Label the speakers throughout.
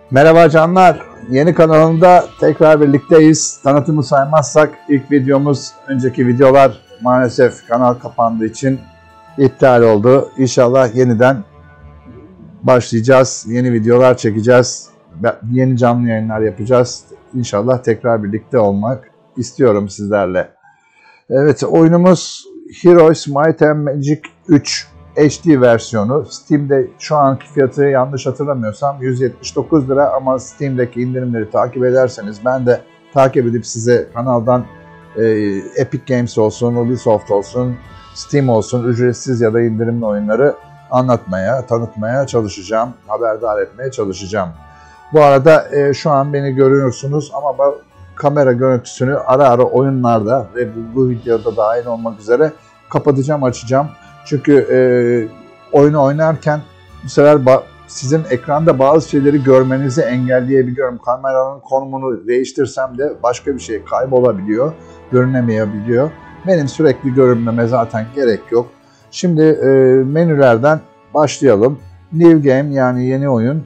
Speaker 1: Merhaba canlar, yeni kanalımda tekrar birlikteyiz. Tanıtımı saymazsak ilk videomuz, önceki videolar maalesef kanal kapandığı için iptal oldu. İnşallah yeniden başlayacağız, yeni videolar çekeceğiz, yeni canlı yayınlar yapacağız. İnşallah tekrar birlikte olmak istiyorum sizlerle. Evet, oyunumuz Heroes Might and Magic 3 HD versiyonu. Steam'de şu anki fiyatı yanlış hatırlamıyorsam 179 lira ama Steam'deki indirimleri takip ederseniz, ben de takip edip size kanaldan Epic Games olsun, Ubisoft olsun, Steam olsun ücretsiz ya da indirimli oyunları anlatmaya, tanıtmaya çalışacağım, haberdar etmeye çalışacağım. Bu arada şu an beni görüyorsunuz ama kamera görüntüsünü ara ara oyunlarda ve bu videoda dahil olmak üzere kapatacağım, açacağım. Çünkü oyunu oynarken bu sefer sizin ekranda bazı şeyleri görmenizi engelleyebiliyorum. Kameranın konumunu değiştirsem de başka bir şey kaybolabiliyor, görünemeyebiliyor. Benim sürekli görünmeme zaten gerek yok. Şimdi menülerden başlayalım. New Game, yani yeni oyun.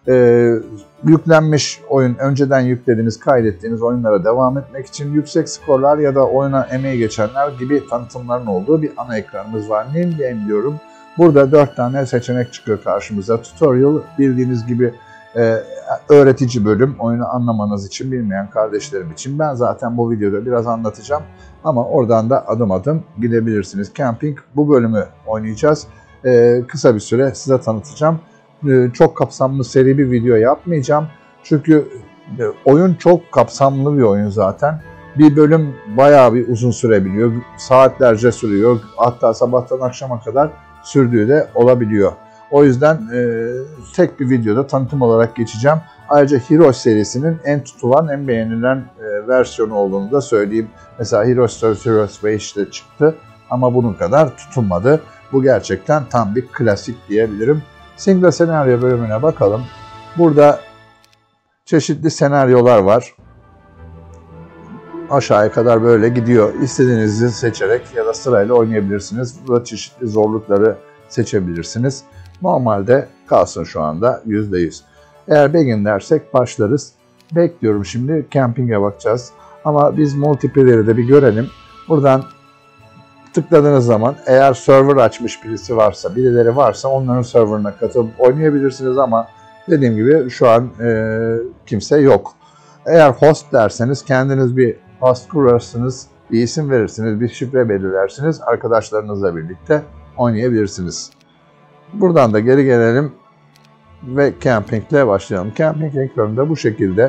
Speaker 1: Yüklenmiş oyun, önceden yüklediğiniz, kaydettiğiniz oyunlara devam etmek için yüksek skorlar ya da oyuna emeği geçenler gibi tanıtımların olduğu bir ana ekranımız var. New Game diyorum. Burada 4 tane seçenek çıkıyor karşımıza. Tutorial, bildiğiniz gibi öğretici bölüm, oyunu anlamanız için, bilmeyen kardeşlerim için. Ben zaten bu videoda biraz anlatacağım ama oradan da adım adım gidebilirsiniz. Camping, bu bölümü oynayacağız. Kısa bir süre size tanıtacağım. Çok kapsamlı seri bir video yapmayacağım. Çünkü oyun çok kapsamlı bir oyun zaten. Bir bölüm bayağı bir uzun sürebiliyor. Saatlerce sürüyor. Hatta sabahtan akşama kadar sürdüğü de olabiliyor. O yüzden tek bir videoda tanıtım olarak geçeceğim. Ayrıca Heroes serisinin en tutulan, en beğenilen versiyonu olduğunu da söyleyeyim. Mesela Heroes 4, Heroes 5 de çıktı ama bunun kadar tutulmadı. Bu gerçekten tam bir klasik diyebilirim. Single senaryo bölümüne bakalım. Burada çeşitli senaryolar var. Aşağıya kadar böyle gidiyor. İstediğinizi seçerek ya da sırayla oynayabilirsiniz. Burada çeşitli zorlukları seçebilirsiniz. Normalde kalsın şu anda %100. Eğer begin dersek başlarız. Bekliyorum şimdi. Camping'e bakacağız. Ama biz multiplayer'ı da bir görelim. Buradan tıkladığınız zaman eğer server açmış birileri varsa onların serverına katılıp oynayabilirsiniz ama dediğim gibi şu an kimse yok. Eğer host derseniz kendiniz bir host kurarsınız, bir isim verirsiniz, bir şifre belirlersiniz, arkadaşlarınızla birlikte oynayabilirsiniz. Buradan da geri gelelim ve Camping ile başlayalım. Camping ekranında bu şekilde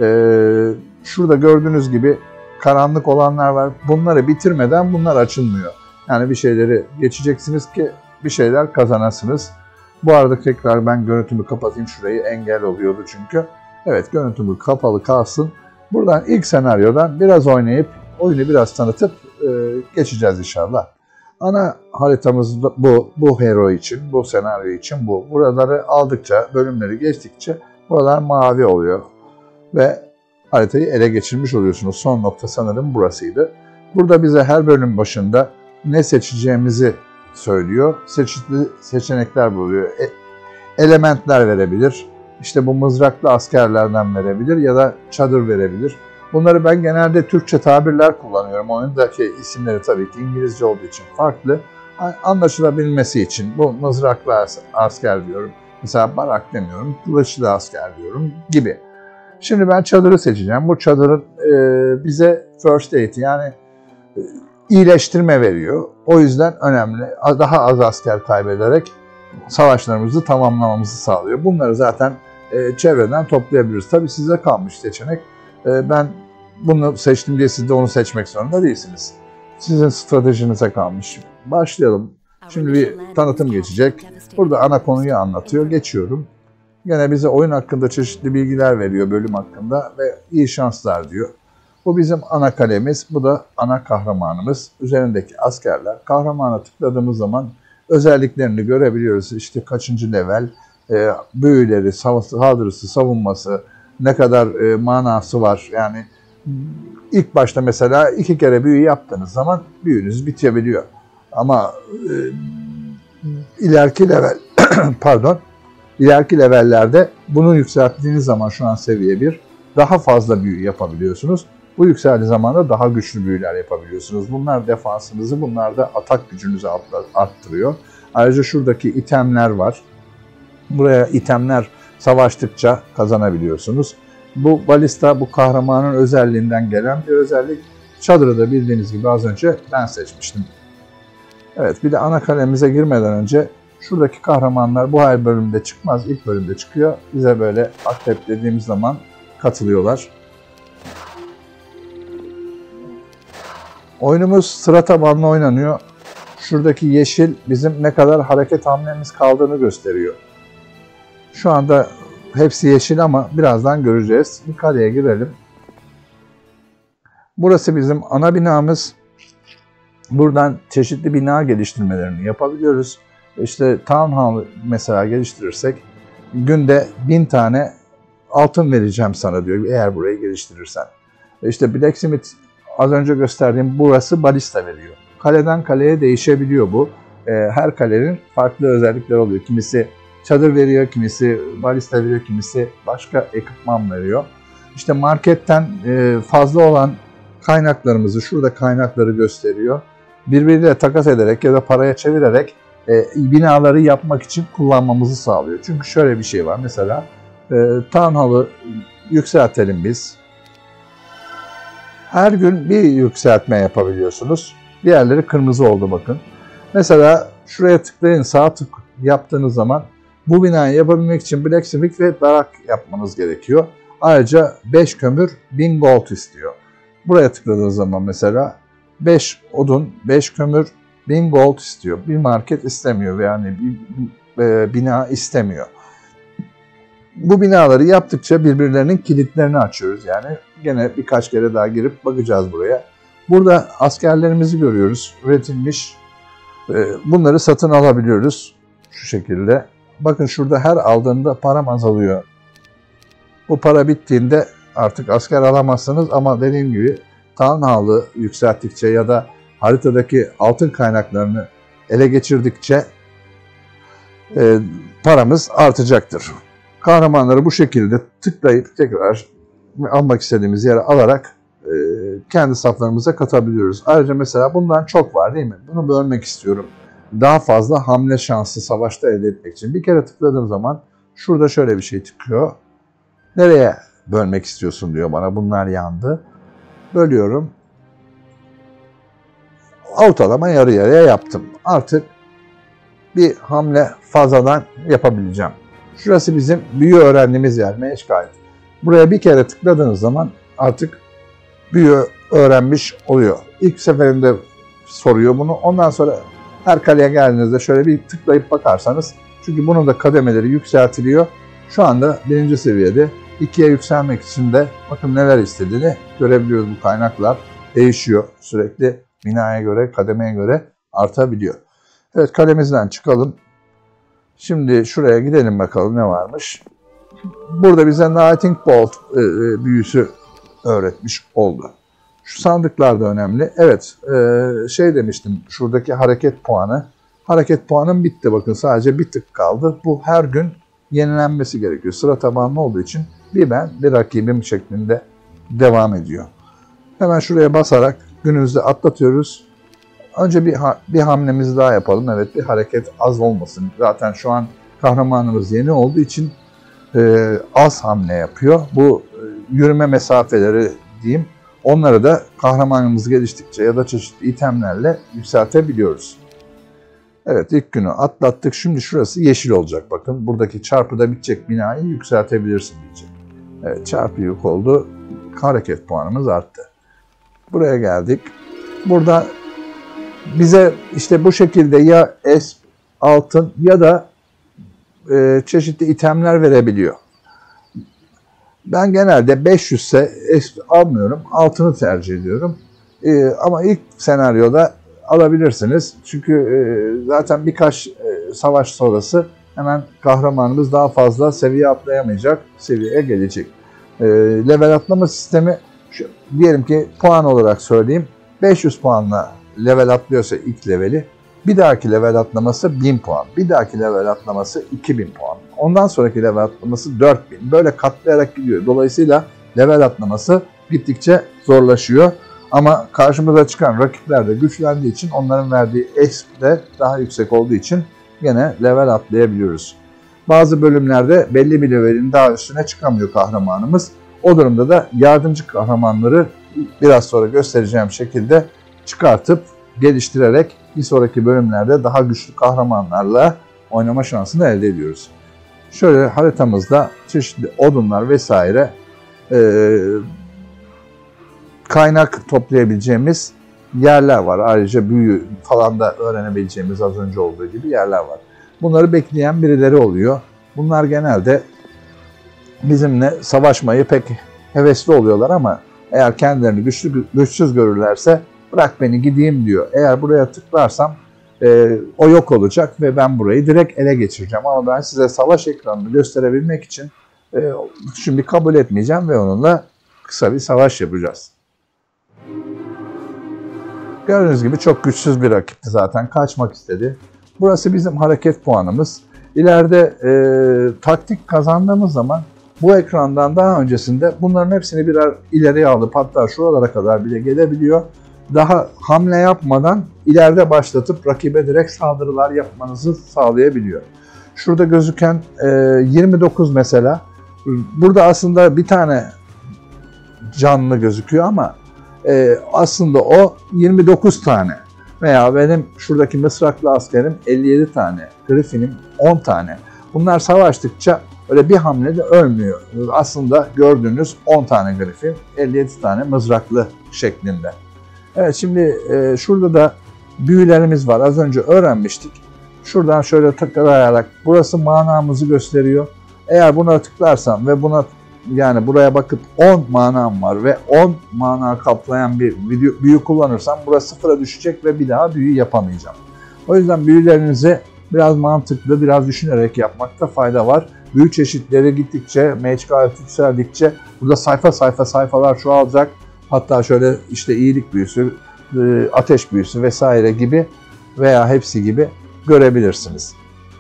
Speaker 1: şurada gördüğünüz gibi karanlık olanlar var. Bunları bitirmeden bunlar açılmıyor. Yani bir şeyleri geçeceksiniz ki bir şeyler kazanasınız. Bu arada tekrar ben görüntümü kapatayım. Şurayı engel oluyordu çünkü. Evet, görüntümü kapalı kalsın. Buradan ilk senaryodan biraz oynayıp oyunu biraz tanıtıp geçeceğiz inşallah. Ana haritamız bu hero için, bu senaryo için bu. Buraları aldıkça, bölümleri geçtikçe buralar mavi oluyor ve haritayı ele geçirmiş oluyorsunuz. Son nokta sanırım burasıydı. Burada bize her bölüm başında ne seçeceğimizi söylüyor. Çeşitli seçenekler buluyor. Elementler verebilir. İşte bu mızraklı askerlerden verebilir ya da çadır verebilir. Bunları ben genelde Türkçe tabirler kullanıyorum. Oyundaki isimleri tabii ki İngilizce olduğu için farklı. Anlaşılabilmesi için bu mızraklı asker diyorum. Mesela barak demiyorum, kılıçlı asker diyorum gibi. Şimdi ben çadırı seçeceğim. Bu çadırın bize first aid, yani iyileştirme veriyor. O yüzden önemli. Daha az asker kaybederek savaşlarımızı tamamlamamızı sağlıyor. Bunları zaten çevreden toplayabiliriz. Tabii size kalmış seçenek. Ben bunu seçtim diye siz de onu seçmek zorunda değilsiniz. Sizin stratejinize kalmış. Başlayalım. Şimdi bir tanıtım geçecek. Burada ana konuyu anlatıyor. Geçiyorum. Gene bize oyun hakkında çeşitli bilgiler veriyor, bölüm hakkında ve iyi şanslar diyor. Bu bizim ana kalemiz, bu da ana kahramanımız. Üzerindeki askerler. Kahramana tıkladığımız zaman özelliklerini görebiliyoruz. İşte kaçıncı level, büyüleri, saldırısı, savunması, ne kadar manası var. Yani ilk başta mesela 2 kere büyü yaptığınız zaman büyünüz bitebiliyor. Ama ileriki level, pardon, İleriki levellerde bunu yükselttiğiniz zaman şu an seviye 1 daha fazla büyü yapabiliyorsunuz. Bu yükseldiği zaman da daha güçlü büyüler yapabiliyorsunuz. Bunlar defansınızı, bunlar da atak gücünüzü arttırıyor. Ayrıca şuradaki itemler var. Buraya itemler savaştıkça kazanabiliyorsunuz. Bu balista bu kahramanın özelliğinden gelen bir özellik. Çadırı da bildiğiniz gibi az önce ben seçmiştim. Evet, bir de ana kalemize girmeden önce şuradaki kahramanlar bu her bölümde çıkmaz. İlk bölümde çıkıyor. Bize böyle akrep dediğimiz zaman katılıyorlar. Oyunumuz sıra tabanlı oynanıyor. Şuradaki yeşil bizim ne kadar hareket hamlemiz kaldığını gösteriyor. Şu anda hepsi yeşil ama birazdan göreceğiz. Bir kaleye girelim. Burası bizim ana binamız. Buradan çeşitli bina geliştirmelerini yapabiliyoruz. İşte Town Hall mesela geliştirirsek günde 1000 tane altın vereceğim sana diyor eğer burayı geliştirirsen. İşte Blacksmith az önce gösterdiğim burası balista veriyor. Kaleden kaleye değişebiliyor bu. Her kalenin farklı özellikleri oluyor. Kimisi çadır veriyor, kimisi balista veriyor, kimisi başka ekipman veriyor. İşte marketten fazla olan kaynaklarımızı, şurada kaynakları gösteriyor. Birbiriyle takas ederek ya da paraya çevirerek binaları yapmak için kullanmamızı sağlıyor. Çünkü şöyle bir şey var. Mesela Town Hall'ı yükseltelim biz. Her gün bir yükseltme yapabiliyorsunuz. Diğerleri kırmızı oldu bakın. Mesela şuraya tıklayın, sağ tık yaptığınız zaman bu binayı yapabilmek için Blacksmith ve darak yapmanız gerekiyor. Ayrıca 5 kömür 1000 gold istiyor. Buraya tıkladığınız zaman mesela 5 odun, 5 kömür 1000 gold istiyor. Bir market istemiyor yani bir bina istemiyor. Bu binaları yaptıkça birbirlerinin kilitlerini açıyoruz. Yani gene birkaç kere daha girip bakacağız buraya. Burada askerlerimizi görüyoruz. Üretilmiş. Bunları satın alabiliyoruz. Şu şekilde. Bakın şurada her aldığında param azalıyor. Bu para bittiğinde artık asker alamazsınız ama dediğim gibi Town Hall'ı yükselttikçe ya da haritadaki altın kaynaklarını ele geçirdikçe paramız artacaktır. Kahramanları bu şekilde tıklayıp tekrar almak istediğimiz yere alarak kendi saflarımıza katabiliyoruz. Ayrıca mesela bundan çok var değil mi? Bunu bölmek istiyorum. Daha fazla hamle şansı savaşta elde etmek için. Bir kere tıkladığım zaman şurada şöyle bir şey çıkıyor. Nereye bölmek istiyorsun diyor bana. Bunlar yandı. Bölüyorum. Ortalama yarı yarıya yaptım. Artık bir hamle fazladan yapabileceğim. Şurası bizim büyü öğrendiğimiz yer. Meşgayet. Buraya bir kere tıkladığınız zaman artık büyü öğrenmiş oluyor. İlk seferinde soruyor bunu. Ondan sonra her kaleye geldiğinizde şöyle bir tıklayıp bakarsanız, çünkü bunun da kademeleri yükseltiliyor. Şu anda 1. seviyede 2'ye yükselmek için de bakın neler istediğini görebiliyoruz. Bu kaynaklar değişiyor. Sürekli binaya göre, kademeye göre artabiliyor. Evet, kalemizden çıkalım. Şimdi şuraya gidelim bakalım ne varmış. Burada bize Lightning Bolt büyüsü öğretmiş oldu. Şu sandıklar da önemli. Evet, şey demiştim, şuradaki hareket puanı. Hareket puanım bitti bakın, sadece bir tık kaldı. Bu her gün yenilenmesi gerekiyor. Sıra tabanlı olduğu için bir ben bir rakibim şeklinde devam ediyor. Hemen şuraya basarak günümüzde atlatıyoruz. Önce bir hamlemizi daha yapalım. Evet, bir hareket az olmasın. Zaten şu an kahramanımız yeni olduğu için az hamle yapıyor. Bu yürüme mesafeleri diyeyim. Onları da kahramanımız geliştikçe ya da çeşitli itemlerle yükseltebiliyoruz. Evet, ilk günü atlattık. Şimdi şurası yeşil olacak. Bakın buradaki çarpıda bitecek binayı yükseltebilirsin diyecek. Evet, çarpı yük oldu. Hareket puanımız arttı. Buraya geldik. Burada bize işte bu şekilde ya altın ya da çeşitli itemler verebiliyor. Ben genelde 500 ise almıyorum. Altını tercih ediyorum. Ama ilk senaryoda alabilirsiniz. Çünkü zaten birkaç savaş sonrası hemen kahramanımız daha fazla seviye atlayamayacak seviyeye gelecek. Level atlama sistemi diyelim ki puan olarak söyleyeyim. 500 puanla level atlıyorsa ilk leveli, bir dahaki level atlaması 1000 puan. Bir dahaki level atlaması 2000 puan. Ondan sonraki level atlaması 4000. Böyle katlayarak gidiyor. Dolayısıyla level atlaması gittikçe zorlaşıyor. Ama karşımıza çıkan rakipler de güçlendiği için onların verdiği exp de daha yüksek olduğu için gene level atlayabiliyoruz. Bazı bölümlerde belli bir levelin daha üstüne çıkamıyor kahramanımız. O durumda da yardımcı kahramanları biraz sonra göstereceğim şekilde çıkartıp geliştirerek bir sonraki bölümlerde daha güçlü kahramanlarla oynama şansını elde ediyoruz. Şöyle haritamızda çeşitli odunlar vesaire kaynak toplayabileceğimiz yerler var. Ayrıca büyü falan da öğrenebileceğimiz az önce olduğu gibi yerler var. Bunları bekleyen birileri oluyor. Bunlar genelde bizimle savaşmayı pek hevesli oluyorlar ama eğer kendilerini güçsüz görürlerse bırak beni gideyim diyor. Eğer buraya tıklarsam o yok olacak ve ben burayı direkt ele geçireceğim. Ama ben size savaş ekranını gösterebilmek için şimdi kabul etmeyeceğim ve onunla kısa bir savaş yapacağız. Gördüğünüz gibi çok güçsüz bir rakipti zaten. Kaçmak istedi. Burası bizim hareket puanımız. İleride taktik kazandığımız zaman bu ekrandan daha öncesinde bunların hepsini birer ileriye alıp hatta şuralara kadar bile gelebiliyor. Daha hamle yapmadan ileride başlatıp rakibe direkt saldırılar yapmanızı sağlayabiliyor. Şurada gözüken 29 mesela. Burada aslında bir tane canlı gözüküyor ama aslında o 29 tane. Veya benim şuradaki mısraklı askerim 57 tane, Griffin'im 10 tane. Bunlar savaştıkça öyle bir hamlede ölmüyor. Aslında gördüğünüz 10 tane Griffin, 57 tane mızraklı şeklinde. Evet, şimdi şurada da büyülerimiz var. Az önce öğrenmiştik. Şuradan şöyle tıklayarak burası manamızı gösteriyor. Eğer buna tıklarsam ve buna yani buraya bakıp 10 manam var ve 10 mana kaplayan bir büyü kullanırsam burası sıfıra düşecek ve bir daha büyü yapamayacağım. O yüzden büyülerinizi biraz mantıklı, biraz düşünerek yapmakta fayda var. Büyü çeşitleri gittikçe, mage yükseldikçe burada sayfalar çoğalacak. Hatta şöyle işte iyilik büyüsü, ateş büyüsü vesaire gibi veya hepsi gibi görebilirsiniz.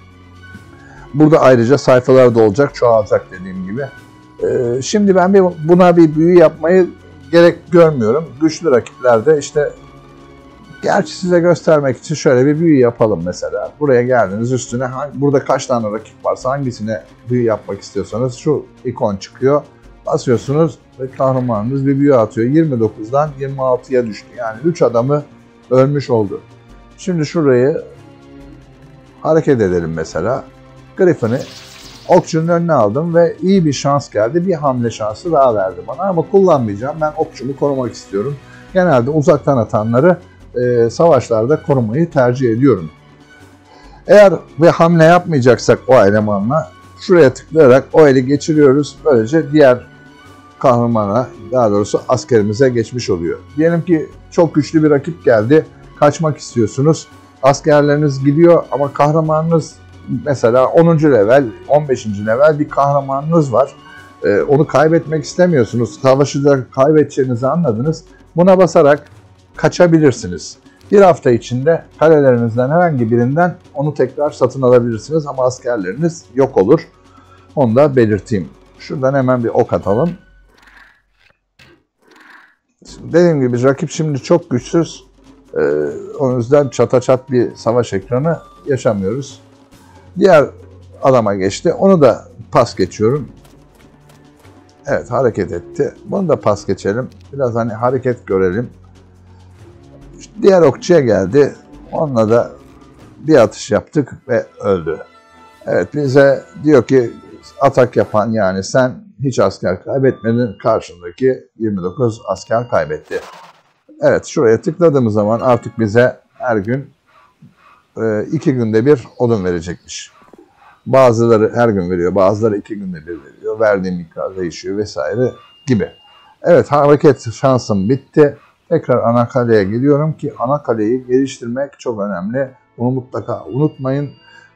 Speaker 1: Burada ayrıca sayfalar da olacak, çoğalacak dediğim gibi. Şimdi ben buna bir büyü yapmayı gerek görmüyorum. Güçlü rakiplerde işte gerçi size göstermek için şöyle bir büyü yapalım mesela. Buraya geldiniz üstüne burada kaç tane rakip varsa hangisine büyü yapmak istiyorsanız şu ikon çıkıyor. Basıyorsunuz ve kahramanınız bir büyü atıyor. 29'dan 26'ya düştü. Yani 3 adamı ölmüş oldu. Şimdi şurayı hareket edelim mesela. Griffin'i okçunun önüne aldım ve iyi bir şans geldi. Bir hamle şansı daha verdi bana ama kullanmayacağım. Ben okçumu korumak istiyorum. Genelde uzaktan atanları savaşlarda korumayı tercih ediyorum. Eğer bir hamle yapmayacaksak o elemanla şuraya tıklayarak o eli geçiriyoruz. Böylece diğer kahramana, daha doğrusu askerimize geçmiş oluyor. Diyelim ki çok güçlü bir rakip geldi. Kaçmak istiyorsunuz. Askerleriniz gidiyor ama kahramanınız mesela 10. level, 15. level bir kahramanınız var. Onu kaybetmek istemiyorsunuz. Savaşı da kaybedeceğinizi anladınız. Buna basarak kaçabilirsiniz. Bir hafta içinde kalelerinizden herhangi birinden onu tekrar satın alabilirsiniz ama askerleriniz yok olur. Onu da belirteyim. Şuradan hemen bir ok atalım. Dediğim gibi rakip şimdi çok güçsüz. O yüzden çataçat bir savaş ekranı yaşamıyoruz. Diğer adama geçti. Onu da pas geçiyorum. Evet, hareket etti. Bunu da pas geçelim. Biraz hani hareket görelim. Diğer okçuya geldi. Onunla da bir atış yaptık ve öldü. Evet, bize diyor ki atak yapan yani sen hiç asker kaybetmedin. Karşındaki 29 asker kaybetti. Evet, şuraya tıkladığımız zaman artık bize her gün 2 günde bir odun verecekmiş. Bazıları her gün veriyor, bazıları 2 günde bir veriyor. Verdiğim miktar değişiyor vesaire gibi. Evet, hareket şansım bitti. Tekrar ana kaleye gidiyorum ki ana kaleyi geliştirmek çok önemli. Bunu mutlaka unutmayın.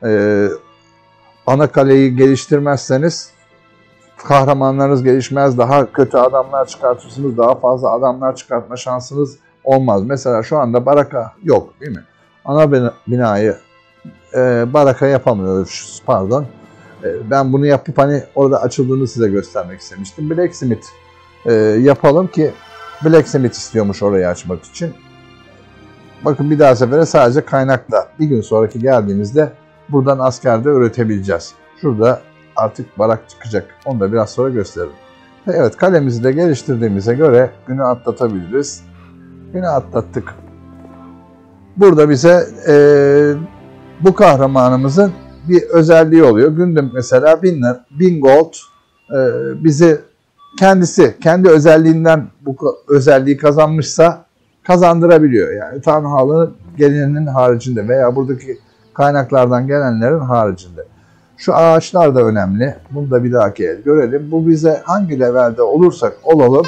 Speaker 1: Ana kaleyi geliştirmezseniz kahramanlarınız gelişmez. Daha kötü adamlar çıkartırsınız. Daha fazla adamlar çıkartma şansınız olmaz. Mesela şu anda baraka yok değil mi? Ana binayı baraka yapamıyoruz, pardon. Ben bunu yapıp hani orada açıldığını size göstermek istemiştim. Blacksmith yapalım ki Blacksmith istiyormuş orayı açmak için. Bakın bir daha sefere sadece kaynakla bir gün sonraki geldiğimizde buradan askerde üretebileceğiz. Şurada artık barak çıkacak. Onu da biraz sonra gösteririm. Evet, kalemizi de geliştirdiğimize göre günü atlatabiliriz. Günü atlattık. Burada bize bu kahramanımızın bir özelliği oluyor. Günde mesela 1000 gold bizi kendi özelliğinden bu özelliği kazanmışsa kazandırabiliyor. Yani Tanrıhalı geleninin haricinde veya buradaki kaynaklardan gelenlerin haricinde. Şu ağaçlar da önemli. Bunu da bir dahaki el görelim. Bu bize hangi levelde olursak olalım.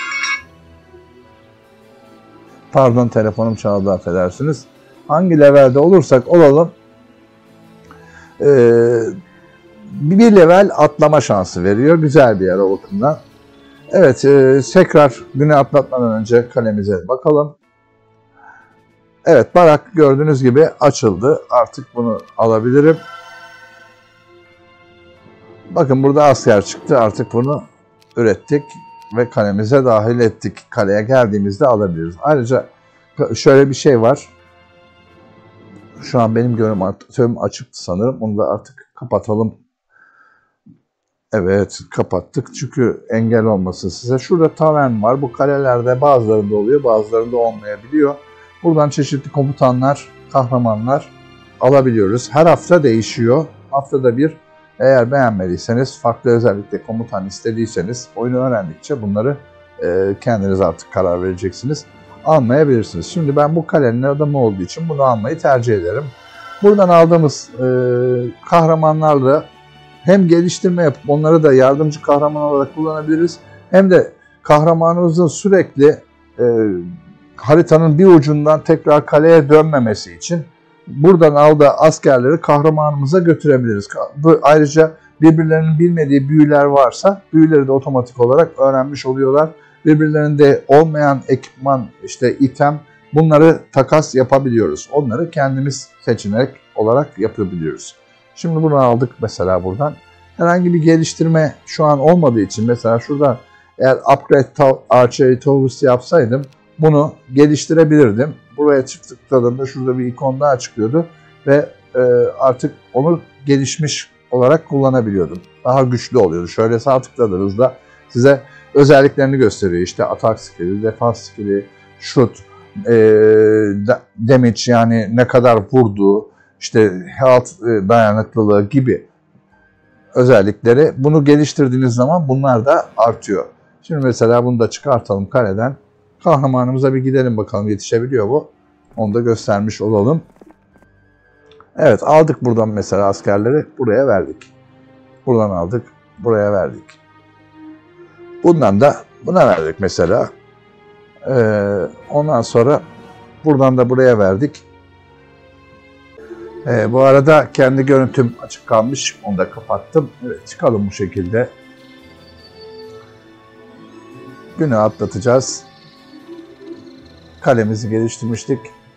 Speaker 1: Pardon, telefonum çaldı, affedersiniz. Hangi levelde olursak olalım bir level atlama şansı veriyor. Güzel bir yer o bakımdan. Evet, tekrar güne atlatmadan önce kalemize bakalım. Evet, barak gördüğünüz gibi açıldı. Artık bunu alabilirim. Bakın burada asker çıktı. Artık bunu ürettik ve kalemize dahil ettik. Kaleye geldiğimizde alabiliriz. Ayrıca şöyle bir şey var. Şu an benim görüntüm açıktı sanırım. Onu da artık kapatalım. Evet, kapattık çünkü engel olmasın size. Şurada tavern var. Bu kalelerde bazılarında oluyor, bazılarında olmayabiliyor. Buradan çeşitli komutanlar, kahramanlar alabiliyoruz. Her hafta değişiyor. Haftada bir, eğer beğenmediyseniz, farklı özellikle komutan istediyseniz, oyunu öğrendikçe bunları kendiniz artık karar vereceksiniz. Almayabilirsiniz. Şimdi ben bu kalenin adamı olduğu için bunu almayı tercih ederim. Buradan aldığımız kahramanlarla hem geliştirme yapıp onları da yardımcı kahraman olarak kullanabiliriz. Hem de kahramanımızın sürekli haritanın bir ucundan tekrar kaleye dönmemesi için buradan aldığı askerleri kahramanımıza götürebiliriz. Ayrıca birbirlerinin bilmediği büyüler varsa büyüleri de otomatik olarak öğrenmiş oluyorlar. Birbirlerinde olmayan ekipman, işte item, bunları takas yapabiliyoruz. Onları kendimiz seçenek olarak yapabiliyoruz. Şimdi bunu aldık mesela buradan. Herhangi bir geliştirme şu an olmadığı için mesela şurada eğer upgrade archery towers yapsaydım bunu geliştirebilirdim. Buraya tıkladığımda şurada bir ikon daha çıkıyordu ve artık onu gelişmiş olarak kullanabiliyordum. Daha güçlü oluyordu. Şöyle sağ tıkladığınızda size özelliklerini gösteriyor. İşte atak skill'i, defans skill'i, shoot, damage yani ne kadar vurduğu, işte health dayanıklılığı gibi özellikleri. Bunu geliştirdiğiniz zaman bunlar da artıyor. Şimdi mesela bunu da çıkartalım kaleden. Kahramanımıza bir gidelim bakalım, yetişebiliyor bu. Onu da göstermiş olalım. Evet, aldık buradan mesela askerleri buraya verdik. Buradan aldık, buraya verdik. Bundan da buna verdik mesela. Ondan sonra buradan da buraya verdik. Bu arada kendi görüntüm açık kalmış. Onu da kapattım. Evet, çıkalım bu şekilde. Günü atlatacağız. Kalemizi geliştirmiştik.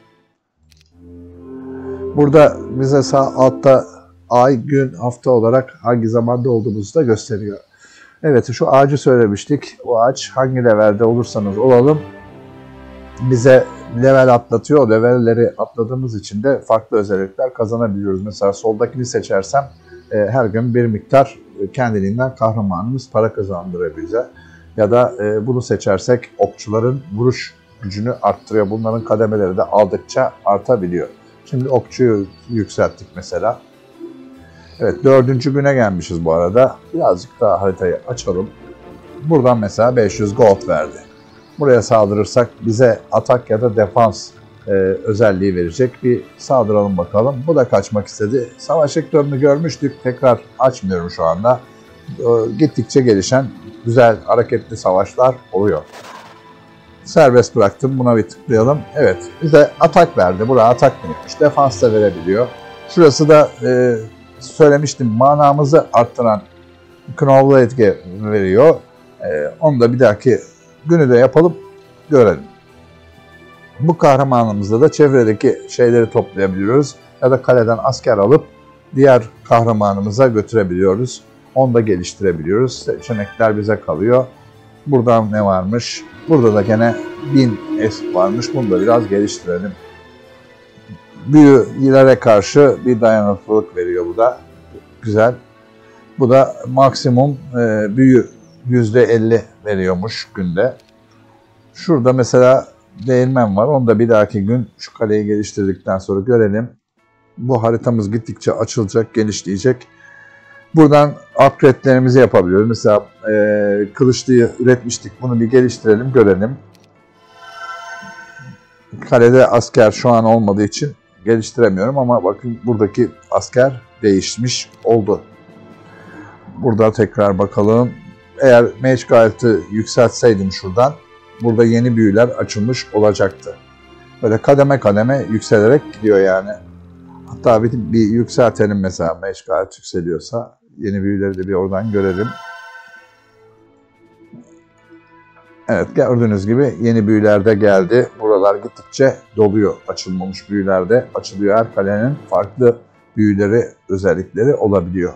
Speaker 1: Burada bize sağ altta ay, gün, hafta olarak hangi zamanda olduğumuzu da gösteriyor. Evet, şu ağacı söylemiştik. O ağaç hangi levelde olursanız olalım bize level atlatıyor. O levelleri atladığımız için de farklı özellikler kazanabiliyoruz. Mesela soldakini seçersem her gün bir miktar kendiliğinden kahramanımız para kazandırıyor bize. Ya da bunu seçersek okçuların vuruş gücünü arttırıyor. Bunların kademeleri de aldıkça artabiliyor. Şimdi okçuyu yükselttik mesela. Evet, 4. güne gelmişiz bu arada. Birazcık daha haritayı açalım. Buradan mesela 500 gold verdi. Buraya saldırırsak bize atak ya da defans özelliği verecek. Bir saldıralım bakalım. Bu da kaçmak istedi. Savaş ekranını görmüştük. Tekrar açmıyorum şu anda. Gittikçe gelişen güzel hareketli savaşlar oluyor. Serbest bıraktım. Buna bir tıklayalım. Evet, bize atak verdi. Buraya atak demiş. Defans da verebiliyor. Şurası da söylemiştim, manamızı arttıran Knowledge etki veriyor. Onu da bir dahaki günü de yapalım, görelim. Bu kahramanımızda da çevredeki şeyleri toplayabiliyoruz. Ya da kaleden asker alıp diğer kahramanımıza götürebiliyoruz. Onu da geliştirebiliyoruz. Seçenekler bize kalıyor. Buradan ne varmış? Burada da gene 1000 esk varmış. Bunu da biraz geliştirelim. Büyülere karşı bir dayanıklılık veriyor bu da. Güzel. Bu da maksimum büyü %50 veriyormuş günde. Şurada mesela değirmen var. Onu da bir dahaki gün şu kaleyi geliştirdikten sonra görelim. Bu haritamız gittikçe açılacak, genişleyecek. Buradan upgrade'lerimizi yapabiliyoruz. Mesela kılıçlıyı üretmiştik. Bunu bir geliştirelim, görelim. Kalede asker şu an olmadığı için geliştiremiyorum ama bakın buradaki asker değişmiş oldu. Burada tekrar bakalım. Eğer Mage Guild'ı yükseltseydim şuradan, burada yeni büyüler açılmış olacaktı. Böyle kademe kademe yükselerek gidiyor yani. Hatta bir yükseltelim mesela, Mage Guild yükseliyorsa yeni büyüleri de bir oradan görelim. Evet, gördüğünüz gibi yeni büyüler de geldi. Buralar gittikçe doluyor. Açılmamış büyüler de açılıyor. Her kalenin farklı büyüleri, özellikleri olabiliyor.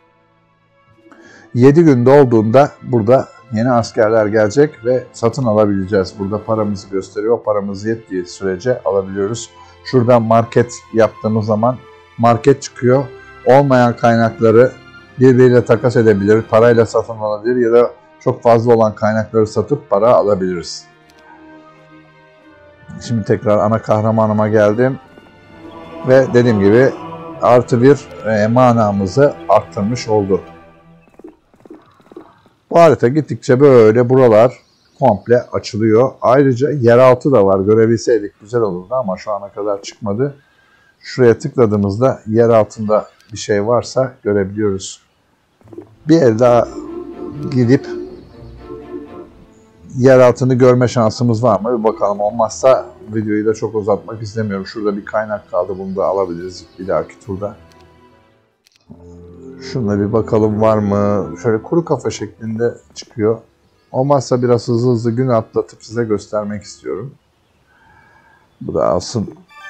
Speaker 1: 7 gün dolduğunda burada yeni askerler gelecek ve satın alabileceğiz. Burada paramızı gösteriyor. Paramız yettiği sürece alabiliyoruz. Şuradan market yaptığımız zaman market çıkıyor. Olmayan kaynakları birbiriyle takas edebilir, parayla satın alabilir ya da çok fazla olan kaynakları satıp para alabiliriz. Şimdi tekrar ana kahramanıma geldim. Ve dediğim gibi artı bir manamızı arttırmış oldu. Bu harita gittikçe böyle buralar komple açılıyor. Ayrıca yeraltı da var. Görebilseydik güzel olurdu ama şu ana kadar çıkmadı. Şuraya tıkladığımızda yer altında bir şey varsa görebiliyoruz. Bir el daha gidip yer altını görme şansımız var mı? Bir bakalım. Olmazsa videoyu da çok uzatmak istemiyorum. Şurada bir kaynak kaldı. Bunu da alabiliriz bir dahaki turda. Şuna bir bakalım var mı? Şöyle kuru kafa şeklinde çıkıyor. Olmazsa biraz hızlı hızlı gün atlatıp size göstermek istiyorum. Bu da alsın.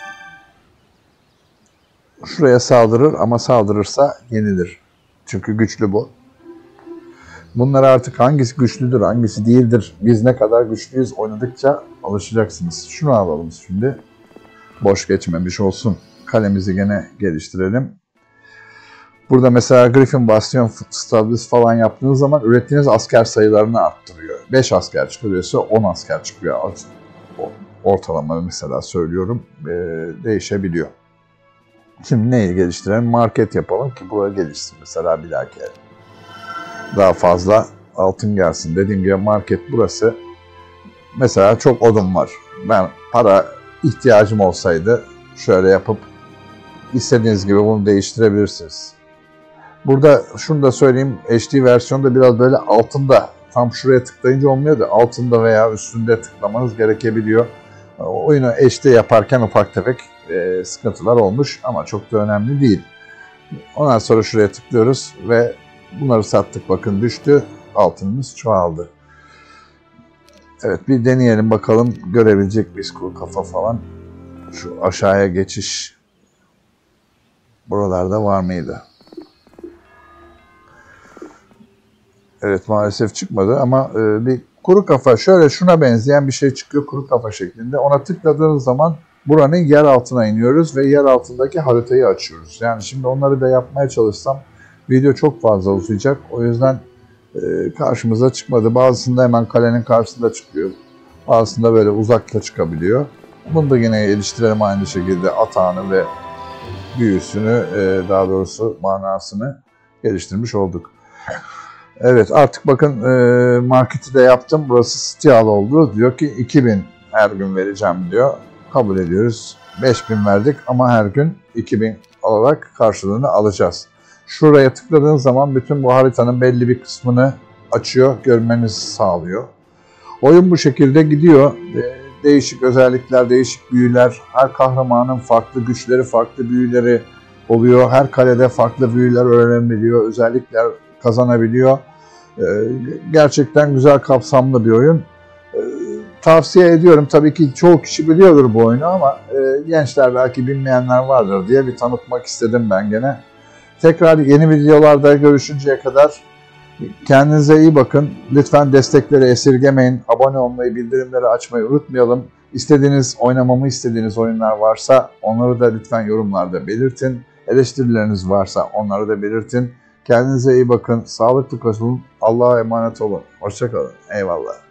Speaker 1: Şuraya saldırır ama saldırırsa yenilir. Çünkü güçlü bu. Bunlar artık hangisi güçlüdür, hangisi değildir, biz ne kadar güçlüyüz oynadıkça alışacaksınız. Şunu alalım şimdi. Boş geçmemiş olsun. Kalemizi gene geliştirelim. Burada mesela Griffin Bastion Stabilis falan yaptığınız zaman ürettiğiniz asker sayılarını arttırıyor. 5 asker çıkıyorsa 10 asker çıkıyor. Ortalama mesela söylüyorum. Değişebiliyor. Şimdi neyi geliştirelim? Market yapalım ki buraya gelişsin mesela bir dahaki. Daha fazla altın gelsin. Dediğim gibi market burası. Mesela çok odun var. Ben para ihtiyacım olsaydı şöyle yapıp istediğiniz gibi bunu değiştirebilirsiniz. Burada şunu da söyleyeyim. HD versiyonda biraz böyle altında, tam şuraya tıklayınca olmuyor da altında veya üstünde tıklamanız gerekebiliyor. Oyunu HD yaparken ufak tefek sıkıntılar olmuş ama çok da önemli değil. Ondan sonra şuraya tıklıyoruz ve bunları sattık. Bakın düştü. Altınımız çoğaldı. Evet, bir deneyelim bakalım. Görebilecek miyiz kuru kafa falan. Şu aşağıya geçiş buralarda var mıydı? Evet, maalesef çıkmadı ama bir kuru kafa, şöyle şuna benzeyen bir şey çıkıyor kuru kafa şeklinde. Ona tıkladığınız zaman buranın yer altına iniyoruz ve yer altındaki haritayı açıyoruz. Yani şimdi onları da yapmaya çalışsam video çok fazla uzayacak. O yüzden karşımıza çıkmadı. Bazısında hemen kalenin karşısında çıkıyor. Bazısında böyle uzakta çıkabiliyor. Bunu da yine geliştirelim aynı şekilde. Atağını ve büyüsünü, daha doğrusu manasını geliştirmiş olduk. Evet, artık bakın marketi de yaptım. Burası sitiyalı oldu. Diyor ki 2000 her gün vereceğim diyor. Kabul ediyoruz. 5000 verdik ama her gün 2000 olarak karşılığını alacağız. Şuraya tıkladığınız zaman bütün bu haritanın belli bir kısmını açıyor, görmenizi sağlıyor. Oyun bu şekilde gidiyor. Değişik özellikler, değişik büyüler, her kahramanın farklı güçleri, farklı büyüleri oluyor. Her kalede farklı büyüler öğrenebiliyor, özellikler kazanabiliyor. Gerçekten güzel, kapsamlı bir oyun. Tavsiye ediyorum. Tabii ki çoğu kişi biliyordur bu oyunu ama gençler belki bilmeyenler vardır diye bir tanıtmak istedim ben gene. Tekrar yeni videolarda görüşünceye kadar kendinize iyi bakın. Lütfen destekleri esirgemeyin. Abone olmayı, bildirimleri açmayı unutmayalım. Oynamamı istediğiniz oyunlar varsa onları da lütfen yorumlarda belirtin. Eleştirileriniz varsa onları da belirtin. Kendinize iyi bakın. Sağlıklı kalın. Allah'a emanet olun. Hoşça kalın. Eyvallah.